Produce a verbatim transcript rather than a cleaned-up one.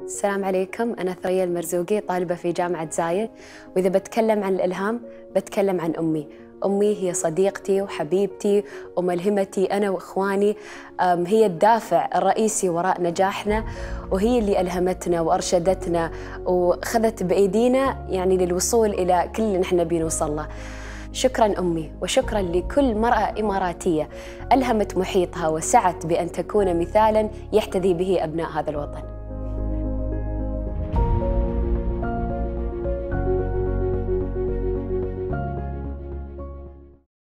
السلام عليكم، أنا ثريا المرزوقي، طالبة في جامعة زايد. وإذا بتكلم عن الإلهام بتكلم عن أمي. أمي هي صديقتي وحبيبتي وملهمتي أنا وإخواني، هي الدافع الرئيسي وراء نجاحنا، وهي اللي ألهمتنا وأرشدتنا وخذت بأيدينا يعني للوصول إلى كل اللي نحن بنوصل له. شكراً أمي، وشكراً لكل مرأة إماراتية ألهمت محيطها وسعت بأن تكون مثالاً يحتذي به أبناء هذا الوطن.